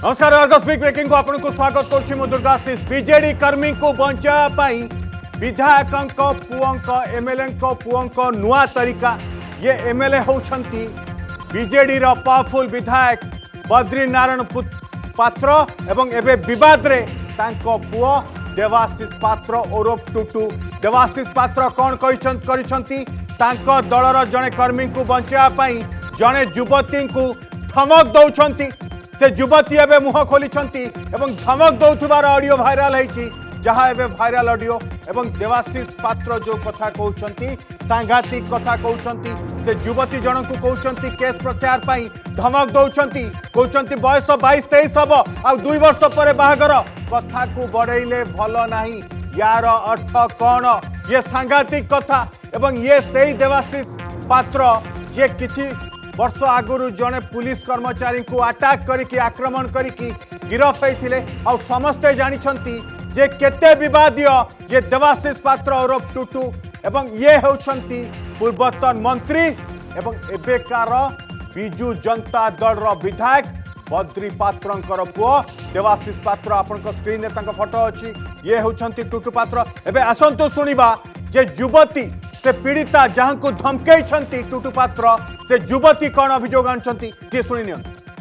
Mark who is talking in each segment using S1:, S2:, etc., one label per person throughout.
S1: नमस्कार Argus big breaking को आपन को स्वागत करछि मु दुर्गाशीष। बीजेडी कर्मी को बंचाया पाई विधायक पुओं एमएलए पुओं नुआ तरीका। ये एमएलए होछंती बीजेडी रो पावरफुल विधायक बद्री नारायण पात्र एवं एबे विवाद रे तांको पुओ देवाशीष पात्र ओरफ टुटू। देवाशीष पात्र कौन करिसंती तांको दलर जने कर्मी को बंचाया पाई जने युवती को धमक दौरान से युवती एवं मुह खोली धमक दौथार ऑडियो भाइराल होती जहाँ एवं भाइराल ऑडियो एवं देवाशीष पात्र जो कथा कहते सांघातिक कथा कहते से युवती जन को कहते केस प्रत्याहार पाई धमक दौरान कहते बयस 22-23 हम आ 2 वर्ष पर बाहागर कथा को बढ़ेले भल नहीं। यार अर्थ कौन? ये सांघातिक कथा एवं ये सही देवाशीष पात्र जे किछि वर्ष आगुरी जड़े पुलिस कर्मचारी को अटैक करके आक्रमण करके गिरफ होते आ समस्ते जानते जे केते विवादीय ये देवाशीष पात्र ओरफ टुटू एवं ये होती पूर्वतन मंत्री एवं एबेकार बिजु जनता दल विधायक बद्री पात्र पुओ देवाशीष पात्र। आपण स्क्रीन में फोटो अच्छी ये होती टुटू पात्र। एवं आसतु शुणा जे युवती से पीड़िता जहां को धमकई टुटू पात्र से युवती कौन अभियोग आनी शुणी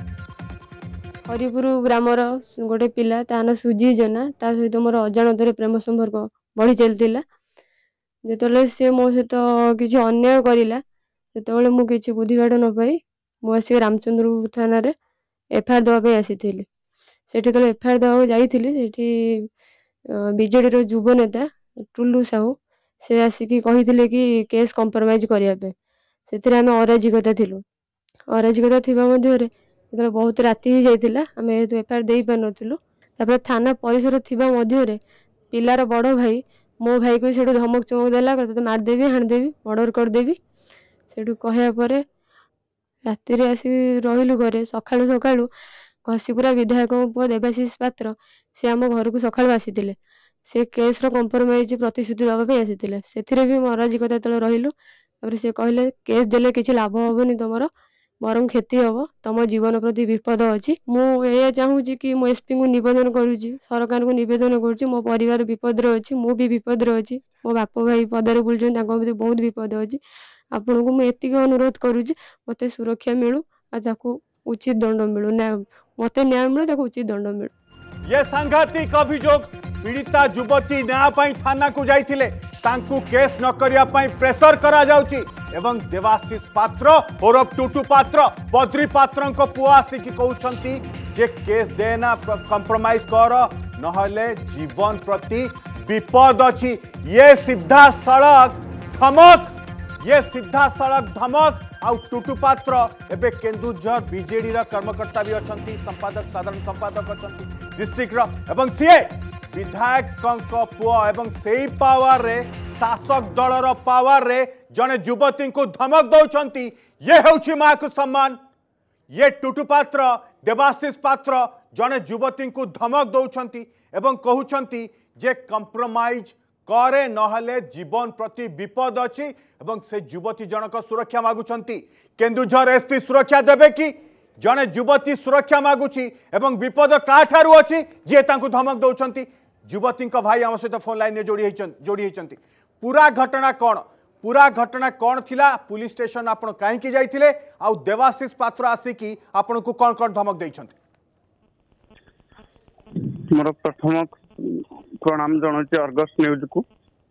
S2: हरिपुर ग्रामर गोटे पिला तान सुजी जेना ता सहित मोर अजाणत प्रेम संपर्क बढ़ी चलता जो सी मो सहित किसी अन्याय करला से मुझे बुद्धिबाट न पाई मुझे रामचंद्रपुर थाना एफआईआर देवाई आसी से एफआईआर देवा जाइली बीजेडी युव नेता टुल्लू साहू से आसिकी कही कि केस कंप्रोमाइज करने से आम अराजिकता थिलु। अराजिकता थिबा मध्यरे बहुत राति ही जाइतिला आम एफआईआर दे पार नथिलु। तापर थाना परिसर थिबा मध्यरे पिलार बड़ भाई मो भाई को सेठू धमक चमक देला तते मारदेवी हाणदेवी मर्डर करदेवी सेठू कहया परे राति आसी रहिलु घरे। सकाळु सकाळु घसीपुरा विधायक पुओ देवाशीष पात्र से आम घर को सकाळु आसीतिले से केस रो कंप्रोमाइज प्रतिश्रुति दबा आसीतिले सेथिरे भी अराजिकता तले रहिलु। तापर से कहले केस देले किछि लाभ होबनी तमरो बरम क्षति हम तुम जीवन प्रति विपद अच्छी। मुझे चाहूँगी कि मो एसपी को निवेदन करुँची सरकार को निवेदन करुँची मो परिवार विपद अच्छी मु भी विपद अच्छी मो बाप भाई पदार बुलूँ बहुत विपद अच्छी। आपन को मुझे अनुरोध करुँची मत सुरक्षा मिलू आको उचित दंड मिलू न्याय मत न्याय मिलू ताको उचित दंड मिलू।
S1: ये सांघातिक अभियोग पीड़िता युवती न्याय पाई थाना को जाइथिले तांकु केस न करिया पाई प्रेशर करा जाउची एवं देवाशीष पात्र ओरफ टुटू पात्र बद्री पात्र को पुआ आसिकी कहउछंती जे केस देना कंप्रोमाइज कर नहले जीवन प्रति विपद अछि। ये सीधा सड़क धमक आउ टुटू पात्र एबे केन्दुझर बीजेडी रा कर्मकर्ता भी अछंती संपादक साधारण संपादक अछंती डिस्ट्रिक्ट रा एवं सीए विधायक पुओ एवं सेही पावर रे शासक दलर पावर रे जने युवती को धमक दौरान ये होछि मां को सम्मान। ये टुटू पात्र देवाशीष पात्र जने युवती को धमक दौरान एवं कहउछंती जे कंप्रोमाइज करे नहले जीवन प्रति विपद अछि एवं से युवती जनक सुरक्षा मागुछंती। केन्दुझर एसपी सुरक्षा देबे कि जने युवती सुरक्षा मागुछि एवं विपद काठारु अछि जे तांकु धमक दौरान युवती भाई आम सहित फोन लाइन में जोड़ी होती पूरा घटना कौन थिला पुलिस स्टेशन आपण कहीं जाइथिले आ देवाशीष पात्र आसिकी आपण को कौन कौन धमक देइछंती?
S3: मोर प्रथम प्रणाम जनाउछि अर्गस न्यूज को।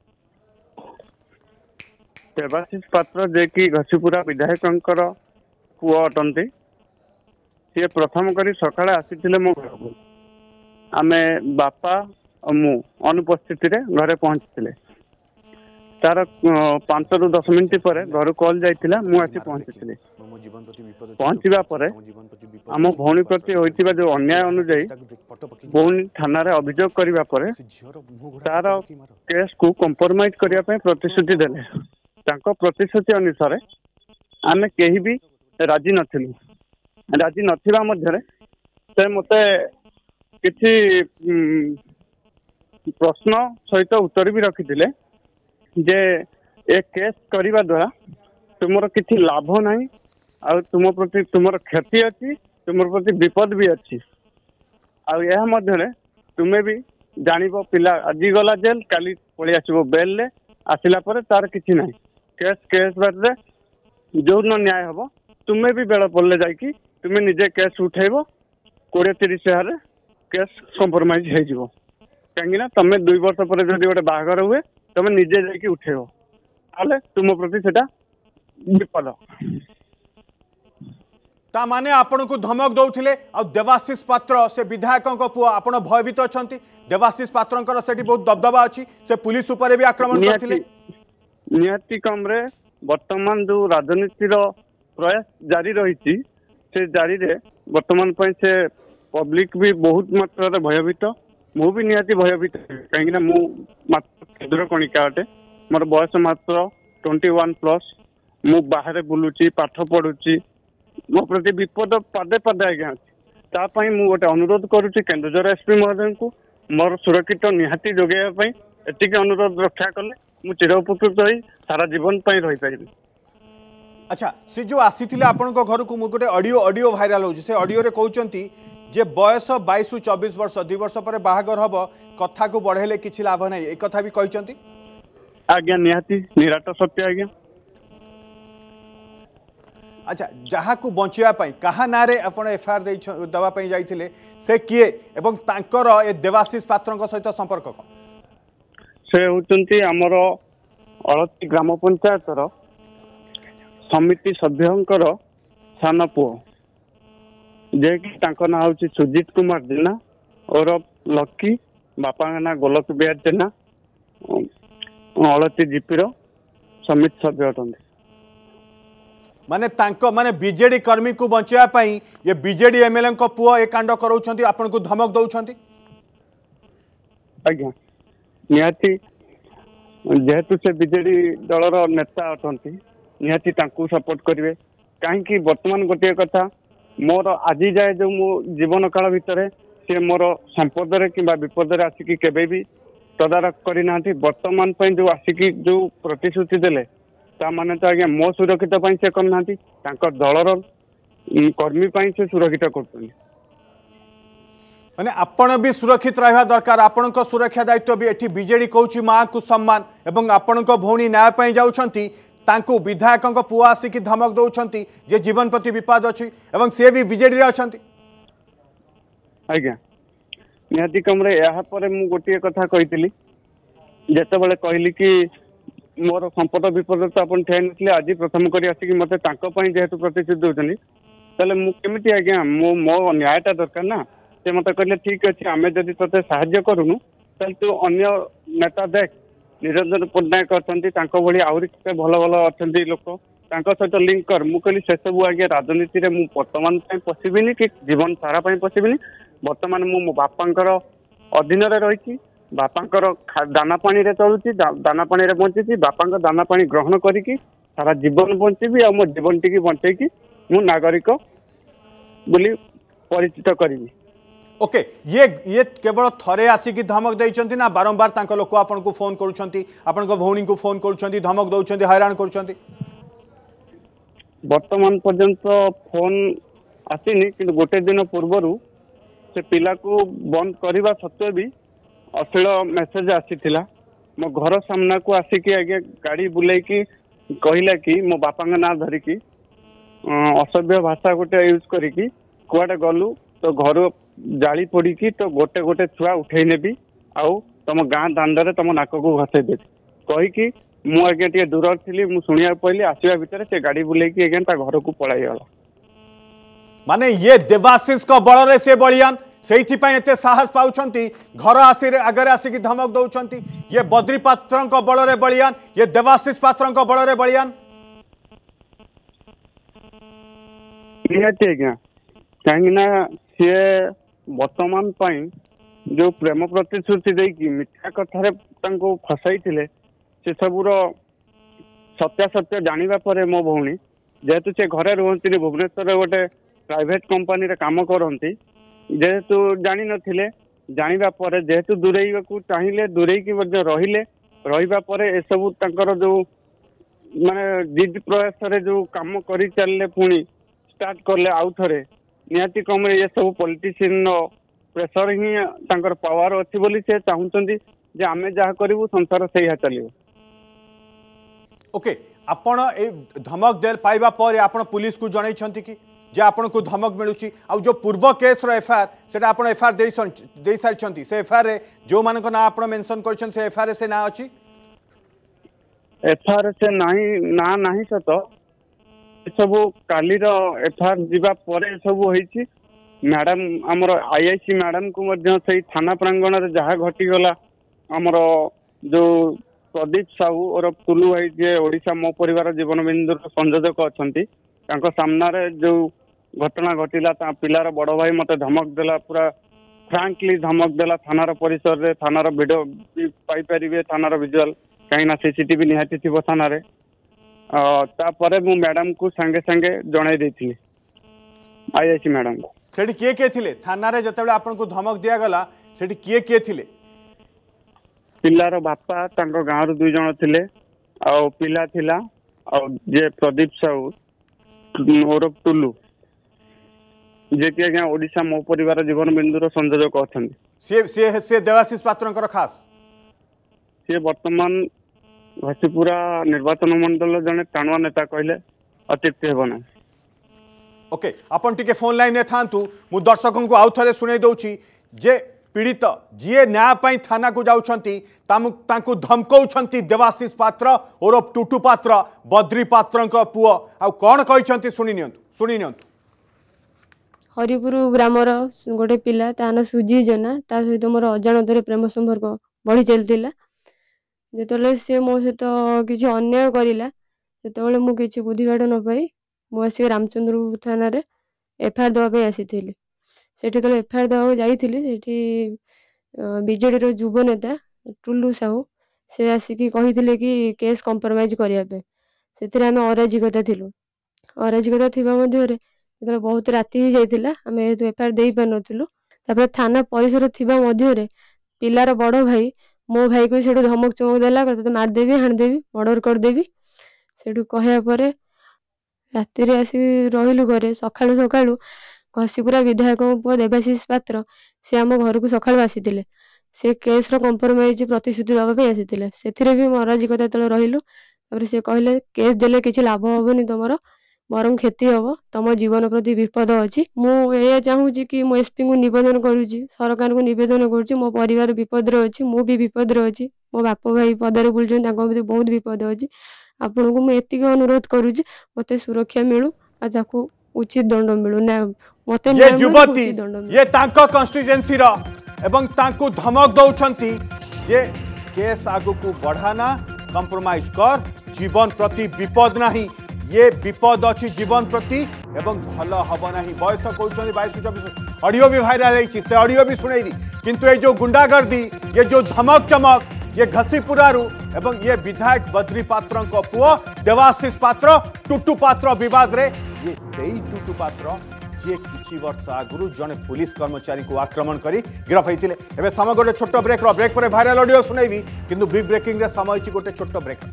S3: देवाशीष पात्र जे कि घसीपुरा विधायकंकर पुओ अटंती सी प्रथम करी सकाळे आसीथिले मो घर को आमे बापा मु अनुपस्थित घरे पहुंचते तार 5 ରୁ 10 मिनिट पर घर कॉल जाइतिला मु आसी पहुंचती पहुंचवा पर आम भौणी प्रति होइतिबा जो अन्याय अनुଯାयी भौणी थाना रे अभियोग करिबा पर तार केस को कंप्रोमाइज करिया पे प्रतिश्रुति देले तांको प्रतिश्रुति अनुसार आमे केही भी राजी नथिबा मध्यरे से मते किछि प्रश्न सहित उत्तर भी रखिथिले जे ए केस करिबा द्वारा तुमर किछि लाभ नाही आ तुम प्रति तुमर क्षति अछि तुमर प्रति विपद भी अछि तुम्हें भी जानिबो पिला आज गला जेल काली पळी आसीबो बेल ले आसिला परे तार किछि नाही केस केस बारे जो न न्याय हबो तुम्हें भी बेल पड़ले जाइकी तुम्हें निजे केस उठेबो 20-30,000 केस कंप्रोमाइज हो जिवो कहीं ना तमें 2 वर्ष पर जदि गोटे बाहागर हुए तमें निजे जाइकी उठेबो ताले तुम प्रति सेटा विपद
S1: ता माने आपण को धमक दौथिले आ देवाशीष पात्र से विधायक पुओ आपण भयभीत अछंती देवाशीष पात्रंकर सेठी बहुत दबदबा अछि से पुलिस ऊपर भी आक्रमण करथिले
S3: नियति कम रे वर्तमान जो राजनीति रो प्रयास जारी रही से जारी रे वर्तमान पई से पब्लिक भी बहुत मात्रा रे भयभीत मु भी नियति भयभीत कहीं मु मात्र क्षुद्र कणिका अटे मोर बयस मात्र 21+ मु बाहर बुलुची पाठ पढ़ुची मो प्रति विपद पदे पदे आज्ञा अच्छी मु गोटे अनुरोध करुच्ची केन्दुझर एसपी महोदय को मोर सुरक्षित निहाती जोगाई एतिक अनुरोध रक्षा कले मु चिर उपकृत हो सारा जीवन रही पारि।
S1: अच्छा से जो आसी आपण घर को गोटे ऑडियो भाइराल हो से ऑडियो रे कहउचंती जे बयस 22-24 वर्ष 2 वर्ष पर बाहागर हब कथा को बढ़ेले किछि लाभ नाही ए कथा भी कहउचंती
S3: आज्ञा निहाती निराट सत्य आज्ञा।
S1: अच्छा जहाँ को बचाया कहा ना रे आपण एफआईआर दवा जाइए से किए एवं तांकर ए देवाशीष पात्र सहित संपर्क कौन
S3: से होचंती हमर अलती ग्राम पंचायत समिति सभ्यंकर सान पुओ जे कि तांको ना होची सुजीत कुमार जेना और लकी बापा ना गोलक बिहार जेना अलती जीपीर समिति सभ्य अटंती
S1: माने तांको माने बीजेडी कर्मी को बचाया ये बीजेडी एमएलए को पुओ ए कांड कराउछंती आपन को धमक दउछंती
S3: आज्ञा निहाती जेहेतु से बीजेडी दलर नेता अटंती निहाती तांको सपोर्ट करिवे काहेकि वर्तमान गोटे कथा मोर आज जाए जो मो जीवन काल भितर से मोर संपद रे किबा विपद रे आसिकी केबे भी तदारक करि नांती वर्तमान पई जो आसिकी जो प्रतिश्रुति देले ता माने तो आज्ञा मो सुरक्षित से करना दलर कर्मी से सुरक्षित कर
S1: माने आपण भी सुरक्षित रहा दरकार आपण सुरक्षा दायित्व भी एठी बीजेडी कहूची माँ को सम्मान एवं आपण भौणी न्याय पाई जाउछंती तांको विधायक पुओ आसिकी धमक दउछंती जे जीवन प्रति विपद अछि एवं से भी बीजेडी रे अछंती
S3: आज्ञा निहाती कमरे या पर मु गोटे कथा कहितली जेते बेले कहली कि मोर संपद विपद तो अपन ठे नथिले आज प्रथम करी आसिक मते तांको पई जेहेतु प्रतिश्रुति दउछनी तले मु केमिति आज्ञा मो न्यायटा दरकार ना से मते कहले ठीक अछि आमे जदि तते सहाय्य करूनु तले तू अन्य नेता देख निरंजन पट्टनायक अछंती तांको भली आउरी केते भलो भलो अछंती लोक तांको सहित लिंक कर मु कहली से सब आज्ञा राजनीति रे मु वर्तमान पई पसिबिनी कि जीवन सारा पई पसिबिनी वर्तमान मु मो बापांकर अधीन रे रहिछि बापांकर दाना पानी रे चलुची दाना पानी रे बंची बापांकर दाना पानी ग्रहण करिकी सारा जीवन बंची आ मो जीवन टी बंचेकी मु नागरिक बोली परिचित करी।
S1: ओके ये केवल थरे आसिकी धमक देइचंती ना बारंबार तांको लोक आपन को फोन करूछंती आपन को भौणी को फोन करूछंती धमक दउछंती हैरान करूछंती
S3: वर्तमान पर्यंत फोन आसीनी कि गोटे दिन पूर्व से पिला को बंद करने सत्वे भी अश्लील मेसेज आसी मो घर सामना को आसिकी आगे गाड़ी बुलेकी कहला कि मो बापा ना धरिकी असभ्य भाषा गोटे यूज करिकी कुआडे गलु तो घर जाली पड़ी तो गोटे गोटे छुआ उठे नेबी आउ तुम गाँ दांडे तुम नाक को घसई देवी कहीकि मु आगे टे दूर थी मु शुणा पहली आसवा भितर से गाड़ी बुलेकी आगे घर को पलाई गला
S1: माने ये देवाशीष को बल रे से बलियान से साहस पाउछंती घर आगे आसिकी धमक दउछंती ये बद्री पात्र बल रे बलियान ये देवाशीष पात्र बल रे बलियान
S3: निहाती आज्ञा कहीं सी वर्तमान जो प्रेम प्रतिश्रुति देकी मिथ्या कथार फसाई से सबूर सत्यासत्य जानिबा परे मो भौणी जेहेतु से घरे रुहंती भुवनेश्वर गोटे प्राइवेट कंपनी रे काम करती जेहेतु जानी नथिले जानिबा परे जेहेतु दूरेइबा को चाहिए दूरेइकी रहिले रहिबा परे ए सब तांकर जो माने जिद प्रयास रे जो काम करि चलले पुणी स्टार्ट करले आउ थरे निहाती कम ये सब पॉलिटिशियन प्रेसर ही तांकर पावर अछि बोली से चाहुचंदी जे आमे जहा करिवु संसार सही चलियो।
S1: ओके आपण ए धमक देल पाइबा पर आपण पुलिस को जणै छंती कि जे आपण को धमक मिलुची आ जो पूर्व केस रो एफआईआर सेटा आपण एफआईआर दे सारी छंती से एफआईआर रे जो मान को ना आपण मेंशन करछन से एफआईआर से ना अछि
S3: एफआईआर से नाही सत सब काली रो एफआईआर जीवा परे सब होईची मैडम हमर आईआईसी मैडम को मध्य सही थाना प्रांगण रे जहा घटी गला हमर जो प्रदीप साहू और टुलू भाई जे ओडिशा मो परिवार जीवन बिंदु संयोजक अछंती तांको सामना रे जो घटना घटिला ता पिलार बड़ भाई मते धमक देला पूरा फ्रैंकली धमक देला थानार परिसर रे थानार वीडियो पाई परिबे थानार विजुअल कहीं सीसीटीवी निहाती थी थाना रे तापरे मु मैडम को संगे संगे जणाई देथिली आईआईसी मैडम को
S1: सेठी किए थिले थाना रे जतबे आपन को धमक दिया गला सेठी किए थिले
S3: पिलार बापा तांको गाँव दुई जन थिले आ पिला थिला आ जे प्रदीप साहू और टुलू जे कि आज्ञा ओडिशा मो परिवार जीवन बिंदुर संयोजक अछंती
S1: से देवाशीष पात्रंकर खास
S3: सी वर्तमान घसीपुरा निर्वाचन मंडल जने टाणुआ नेता कहले अत्युक्ति हेब ना।
S1: ओके अपन टिके फोन लाइन में थांतु मु दर्शकों को आउ थरे सुनै दउची जे पीड़ित जी न्याय पाई थाना को जाउछंती तांकु धमकौछंती देवाशीष पात्र और टुटू पात्र बद्री पात्रंक पुओ आ कोन कहिछंती सुनि नियंतु
S2: हरिपुर ग्रामर गोटे पिला ता ना सुजी जना ता सहित मोर अजाणतरे प्रेम संपर्क बढ़ी चलतिला जेतले से मो सहित किछि अन्याय करिला सेतबेले मु किछि बुद्धिबाट न पाई मु आसी रामचंद्रपुर थाना रे एफआईआर दवा पे आसीथिली सेठी तले एफआईआर दवा जाईथिली सेठी बीजेडी रो युव नेता टुल्लू साहू से आसिकी कहिथिले कि केस कंप्रोमाइज करिया पे सेथिरे हमें अराजिकता थिलु अराजिकता थिबा मध्ये रे जेतले बहुत राति ही जाइथिला हमें एफआईआर देई पार नथिलु तापर थाना परिसर थिबा मध्ये रे पिलार बड़ भाई मो भाई को सेठू धमक चमक देला तते मार देबी हाण देबी मर्डर कर देबी सेठू कहया परे राति रे आसी रहिलु घरे सखाळु सखाळु घसीपुरा विधायक पुओ देवाशीष पात्र से आम घर को सखाळु आसीथिले से केस रो कंप्रोमाइज प्रतिश्रुति दबा पे आसीथिले सेथिरे भी अराजिकता तले रहिलु तापर से कहले केस देले किछि लाभ होबनी तमरो बरम क्षति हबो तम जीवन प्रति विपद अछि मु ए चाहूची कि मो एसपी को निवेदन करूची सरकार को निवेदन करूची मो परिवार विपद रे अछि मु भी विपद रे अछि मो बाप भाई पदारे बुलजन ताको भी बहुत विपद अछि आपन को मु एतिक अनुरोध करूची मते सुरक्षा मिलु आ जाको उचित दंड मिलु ना मते
S1: ये युवती ये तांको कॉन्स्टिट्यूएंसी रो एवं तांको धमक दउछंती जे केस आगु को बढ़ाना कंप्रोमाइज कर जीवन प्रति विपद नहीं ये विपद अच्छी जीवन प्रति एवं भल हम ना बयस कहते 22-24 ऑडियो भी वायरल है से ऑडियो भी सुनेगी किंतु ये जो गुंडागर्दी ये जो धमक चमक ये घसीपुरारू एवं ये विधायक बद्री पात्र पुओ देवाशीष पात्र टुटू पात्र विवाद रे ये सही टुटू पात्र जे किछि वर्ष आगुरु जने पुलिस कर्मचारी को आक्रमण करी गिरफ होइतिले एबे समय गोटे छोट ब्रेक पर वायरल ऑडियो सुनेबी किंतु बिग ब्रेकिंग रे समय छि गोटे छोट ब्रेक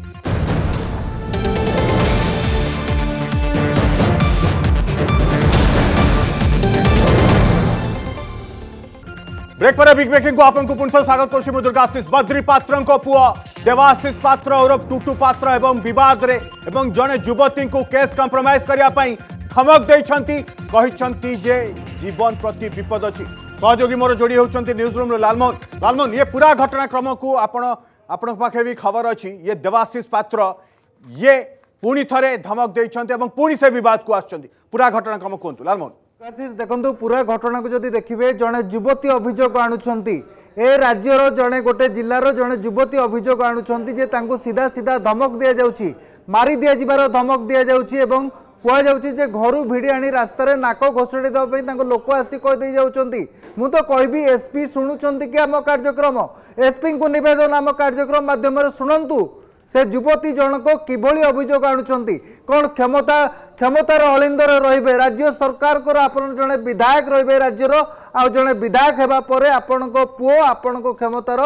S1: ब्रेक पर बिग ब्रेकिंग को आपन को पुनः स्वागत करछि मु दुर्गाशीष बद्री पात्र पुओ देवाशीष पात्र और टुटू पात्र एवं विवाद रे एवं जने युवती को केस कंप्रोमाइज करिया पई धमक देइछंती कहिछंती जे जीवन प्रति विपद अछि सहयोगी मोर जोड़ी होउछंती न्यूज रूम रो लालमोहन ये पूरा घटनाक्रम को आपण पाखे भी खबर अछि ये देवाशीष पात्र ये पुणी थरे धमक देइछंती एवं पुणी से विवाद को आछंती पूरा घटनाक्रम कोंतु लालमोहन
S4: देखो पूरा घटना को जदि देखिए जड़े युवती अभियोग आणुंट ए राज्यर जड़े गोटे जिलार जड़े युवती अभियोग आणुंट जे सीधा सीधा धमक दि जाऊँगी मारी दि जाबार धमक दि जाऊँगी कहुचे घर भिड़ी आनी रास्तार नाक घोषणी देवाई लोक आसी कहीदे जाऊँगी मु तो कहबी एसपी शुणुंट कि आम कार्यक्रम एसपी को नवेदन आम कार्यक्रम माध्यम शुणु से युवती जनक किभली अभियोग आणुंट कौन क्षमतार अलिंदर रे राज्य सरकार को आपन जड़े विधायक रे राज्यर आ जड़े विधायक हेबा परे आपण पुओ आपण क्षमतार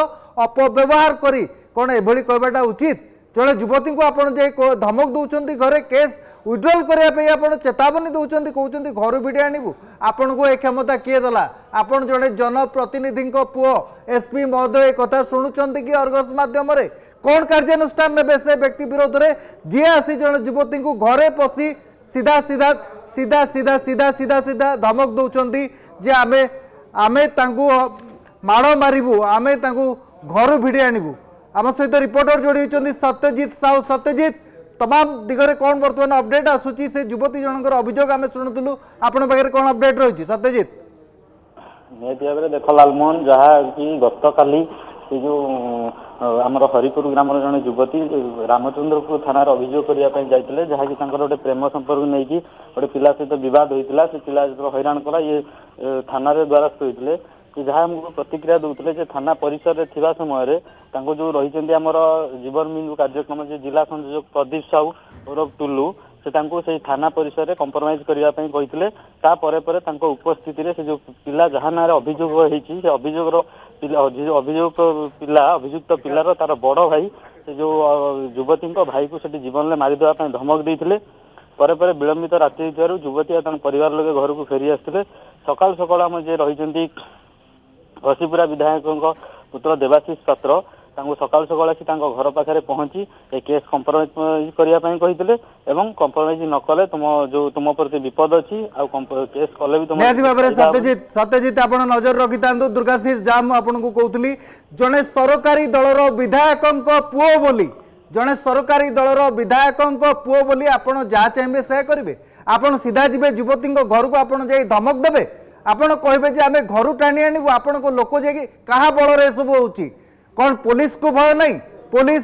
S4: अपव्यवहार करी कौन एभली कहबाटा उचित जड़े युवती को आपन जे धमक दौरान घरे केस विड्रॉल करने आप चेतावनी दौरान कहते घर भिड़ी आणबू आपण को क्षमता किए देला आपण जड़े जनप्रतिनिधि पुओ एसपी महोदय कथा शुणुंट कि अर्गस मध्यम कौन कार्यानुष्ठान ने से व्यक्ति विरोध में जी आसी जन युवती को घरे पशि सीधा सीधा सीधा सीधा सीधा सीधा सीधा धमक दौरान जे आमे आमे माड़ मारू आमे घर भिड़ी आणबू आम सहित रिपोर्टर जोड़ी होती सत्यजित साहू सत्यजित तमाम दिगरे कौन बर्तमान अपडेट आसूची से युवती जनकर अभियोग आम शुणुलु आपण पाखे कौन अपडेट रही सत्यजित
S5: निहती भाव में देख लालमोहन जहाँ कि गत काली जो आमर हरिपुर ग्राम जड़े युवती रामचंद्रपुर थाना अभियोग करने जाते जहाँकि गोटे प्रेम संपर्क नहीं कि गोटे पिला सहित बद होता से पिला जो हैरान कला ये थाना द्वारस्थ होते कि जहाँ आमको प्रतिक्रिया दूसरे थाना परिसर में थिबा समय जो रही आमर जीवन बिंदु कार्यक्रम जो जिला संयोजक प्रदीप साहू ओरफ टुलू से थाना परिसर में कंप्रोमाइज करने उपस्थित से जो पिला जहाँ ना अभियोग होती अभियुक्त पिलार तार बड़ भाई से जो युवती भाई को जीवन में मारिदेवा धमक देते पर विलंबित राति युवती परिवार लोग घर को फेरी आसते सकाल सकाल आम जे रही घसीपुरा विधायक पुत्र देवाशीष पात्र सकाल सकाल आसी घर पाखे पहुंची ए केस कंप्रोमाइज करने कंप्रोमाइज न कले तुम प्रति विपद अच्छी केस कले भी तुम
S4: सत्यजित सत्यजित आप नजर रखी था दुर्गाशीष जाम आपको कहती जड़े सरकारी दलर विधायक पुओ बोली जड़े सरकारी दलर विधायक पुओ बोली आप जहाँ चाहिए से करेंगे आप सीधा जी युवती घर को आप धमक देवे आपड़ कहे आम घर टाणी आणबू आपण को लोक जाकि क्या बल सब हो कौन पुलिस को भय नहीं पुलिस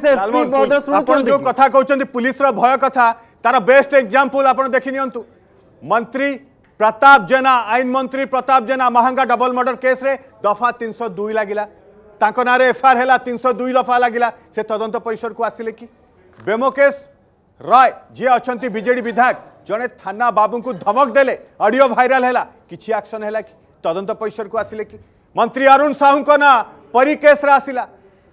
S1: जो कथा कहते पुलिस भय कथा तार बेस्ट एग्जांपल आप देखी नियंतु मंत्री प्रताप जेना आईन मंत्री प्रताप जेना महंगा डबल मर्डर केस रे दफा 302 लगिला ना एफआईआर है 302 दफा लगिला से तदंत परिसर को आसिले कि बेमोकेश राय जी अच्छा बीजेडी विधायक जड़े थाना बाबू को धमक देले ऑडियो वायरल है किसी एक्शन है कि तदंत परिसर को आसिले कि मंत्री अरुण साहू को ना परी केस रे आसिला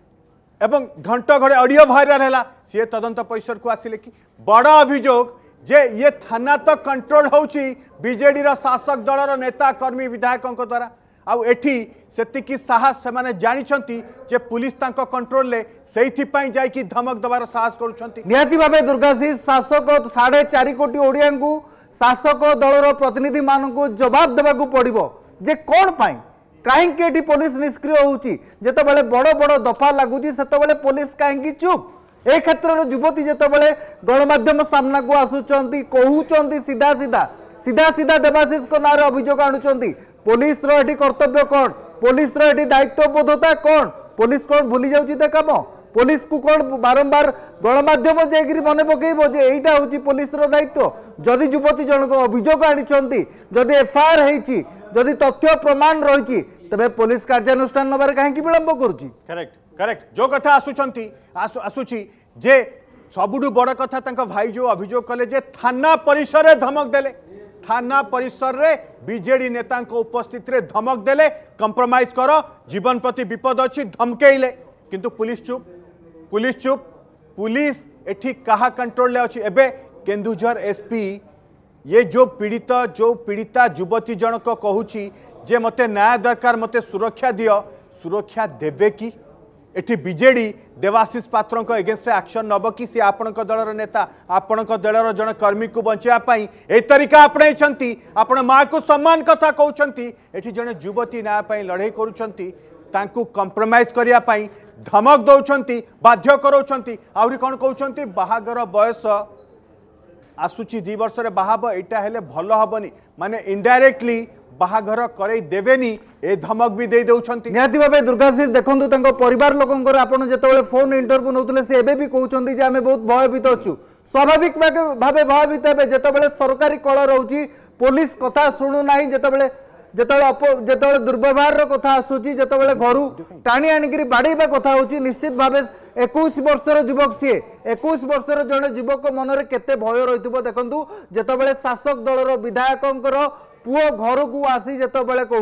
S1: एवं घंट घड़े ऑडियो वायरल है सी तदंत परिसर को आसिले कि बड़ अभियोग जे ये थाना तो कंट्रोल होची बीजेडी शासक दलर नेता कर्मी विधायकों द्वारा आउ एठी सेतिकी साहस से माने जानिछंती जे पुलिस तांको कंट्रोल ले सेइथि जाइकी धमक दबार साहस करूछंती
S4: निहाती भाबे दुर्गाशीष शासक 4.5 कोटी ओडिया को शासक दलर प्रतिनिधि मानकु जवाब देबा को पड़िबो जे कोन पाई कहीं पुलिस निष्क्रिय होची जेतेबेले बड़ बड़ दफा लगुची सेतेबेले पुलिस कहीं चुप ए क्षेत्र में युवती जेतेबेले गणमाध्यम सामना को आसुचंती कहउचंती सीधा सीधा सीधा सीधा देवाशीष को नारे अभियोग आणुचंती पुलिस रो एठी कर्तव्य कौन पुलिस रो एठी दायित्वबोधता कौन पुलिस कौन भूली जाउची ते काम पुलिस को कौन बारंबार गणमाध्यम जाकि मन पकेबो जे एइटा होची पुलिस रो दायित्व जदि युवती जनक अभियोग आणिचंती जदि एफआईआर हेची जदि तथ्य प्रमाण रही तबे पुलिस कार्यानुष्ठान नबार कहीं विलंब करुची
S1: करेक्ट करेक्ट जो कथा आसुची जे सबुठु बड़ कथा तांका भाई जो अभियोग कले जे थाना परिसर रे धमक देले थाना परिसर रे बीजेडी नेता उपस्थित रे धमक देले कंप्रोमाइज कर जीवन प्रति विपद अच्छी धमकेले किंतु पुलिस चुप पुलिस एठी कहा कंट्रोल ले अछि एबे केन्दुझर एसपी ये जो पीड़िता युवती जनक कहूची जे मते न्याय दरकार मते सुरक्षा दियो सुरक्षा देवे कि एठी बीजेडी देवाशीष पात्र एगेंस्ट एक्शन नब कि सी आपण दलर नेता आपण दलर जन कर्मी को बचाई ए तरीका आपणई आपण माँ को सम्मान कथा कहते एठी जने युवती न्याय लड़ाई करुँच कंप्रोमाइज करने धमक दौरान बाध्य कराउछंती आउरी कौन कहते बाहागर बयस आसुची 2 वर्ष रे बाहाब एटा हेले भल हबनी माने इनडायरेक्टली बाहाघर करे देवेनी ए धमक भी दे दउछंती
S4: निहाती भाबे दुर्गाशीष देखंतु तांको परिवार लोकंकर आपण जेतेबेले फोन इंटरव्यू नउतले से एबे भी कहउछंती जे हमें बहुत भयभीत अछु स्वाभाविक भाबे भयभीत हेबे जेतेबेले सरकारी कळ रहउची पुलिस कथा सुनु नाही जेतेबेले दुर्व्यवहार रो कथा आसुची जेतेबेले घरु टाणी आनिकरी बाडीबा कथा होची निश्चित भाबे 21 वर्षर युवक सी 21 वर्षर जड़े युवक मनरे केते भय रही देखु जेतेबेले शासक दलर विधायक पुओ घर को आसी जेतेबेले कहूची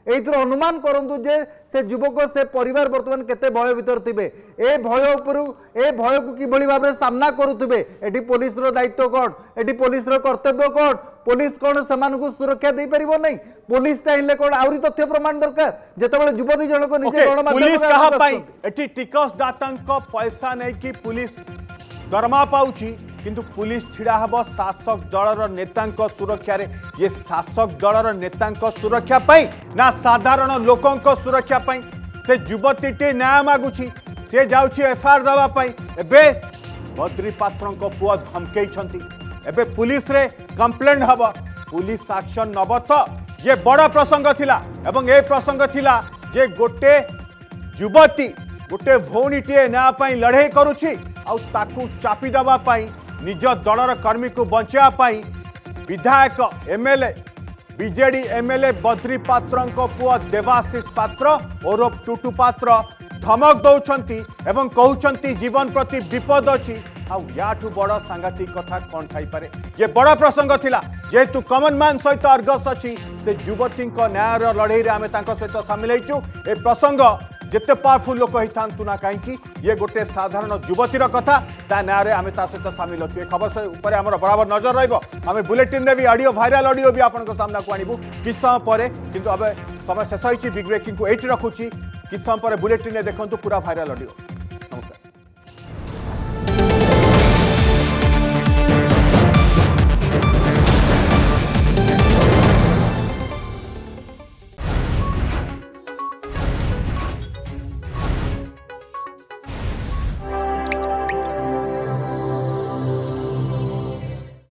S4: एइथर अनुमान करंतु जे से युवक से परिवार वर्तमान केते भय भीतर थिबे ए भय उपरु ए भय को किभली भाबरे सामना करूथिबे एठी पुलिस रो दायित्व कोन एठी पुलिस रो कर्तव्य कोन पुलिस कोन समान को सुरक्षा दे परिबो नै पुलिस चाहिले कोन आउरी तथ्य प्रमाण दरकार जेतेबेले युवती जनक निजे गणमाध्यम
S1: पुलिस कहा पाई एठी टिकस दातांक पैसा नै कि पुलिस दरमा पाउची किंतु पुलिस छिड़ा हब शासक दलर नेतांक सुरक्षा रे ये शासक दलर नेतांक सुरक्षा पाई ना साधारण लोकंक सुरक्षा पाई से युवती टी न्याय मागुची से जाउची एफआईआर दवा पाई एबे बद्री पात्रंक पुआ धमकेई छंती एबे पुलिस रे कंप्लेंट हब पुलिस एक्शन नब तो ये बड़ा प्रसंग थिला एवं ए प्रसंग थिला जे गोटे युवती गोटे भौणीटे न्याय पाई लड़ाई करुची आउ ताकू चापी दबा पाई निज दलर कर्मी को बंचा पाई विधायक एमएलए बीजेडी एमएलए बद्री पात्र पुआ देवाशीष पात्र और टुटू पात्र धमक दौरान एवं कहउछंती जीवन प्रति विपद अच्छी आठू बड़ सांघातिक कथा कौन थाईपे ये बड़ प्रसंग थिला जेहेतु कॉमन मैन सहित अर्गस अच्छी से युवती न्याय लड़ई आम सहित सामिल होइछु ए प्रसंग जिते पावरफुल लोक होता ना कहीं ये गोटे साधारण युवतीर कथा ता न्याय आम सहित सामिल अच्छु ए खबर से ऊपर आम बराबर नजर रही बुलेटिन रे भी ऑडियो वायरल ऑडियो भी आपन सामना को आणबू किस समय पर किंतु अब समय शेष होइछि बिग ब्रेकिंग को एठी रखुछि किस समय पर बुलेटिन देखंतु पूरा वायरल ऑडियो नमस्कार।